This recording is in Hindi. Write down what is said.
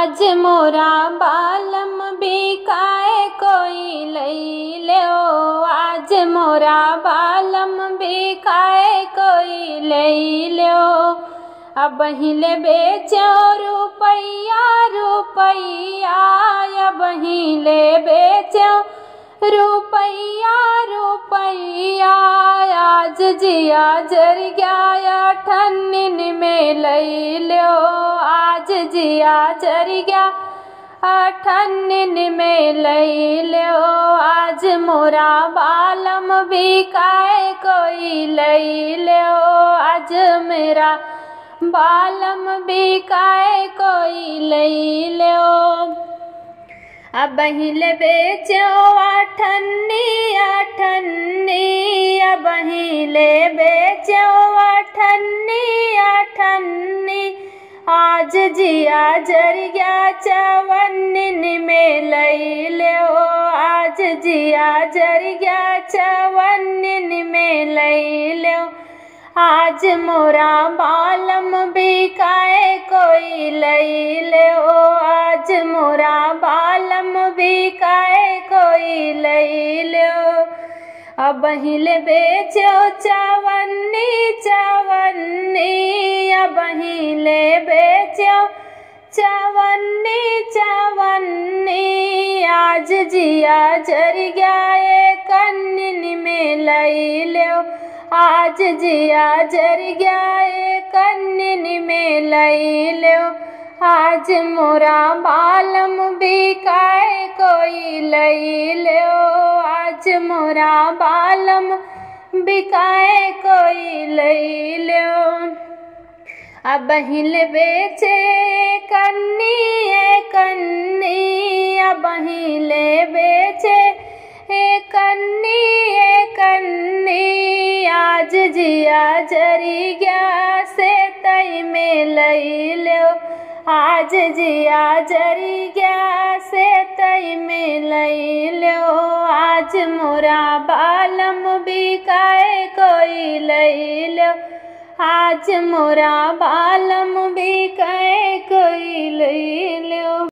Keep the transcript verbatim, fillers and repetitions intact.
आज मोरा बालम बिकाए कोई लई लो। आज मोरा बालम बिकाए कोई लई लो। अब हिले बेचो रुपैया रुपैया, अब हिले बेचो रुपैया रुपैया। आज जिया जर गया ठन्निन में लई लो। आज जिया जर गया ठन्निन में लई लो। आज मोरा बालम बिकाए कोई लई लो। आज मेरा बालम बिकाए कोई लई लो। अब हिले बेचो अठन्नी अठन्नी, अब हिले बेचो अठन्नी अठन्नी। आज जिया जर गया चवन्निन में लई लो। आज जिया जर गया चवन्निन में लई लो। आज मोरा बालम बिकाए कोई लई लो। आज मोरा बालम बिकाए कोई लई लो। अब हिले बेचो चवन्नी चवन्नी, अब हिले बेचो चवन्नी चवन्नी। आज जिया जर गया कन्निन में लई लो। आज जिया जर गया कन्निन में लई लो। आज मोरा बालम बिकाए कोई लई लो। आज मोरा बालम बिकाए कोई लई लो। अब हिले बेचे कन्नी कन्नी, अब हिले बेचे कन्नी कन्नी। आज जिया जरी गया से तई में लई लो। आज जिया जरी गया से तई में लई लो। आज मोरा बालम बिकाए कोई लई लो। आज मोरा बालम बिकाए कोई लई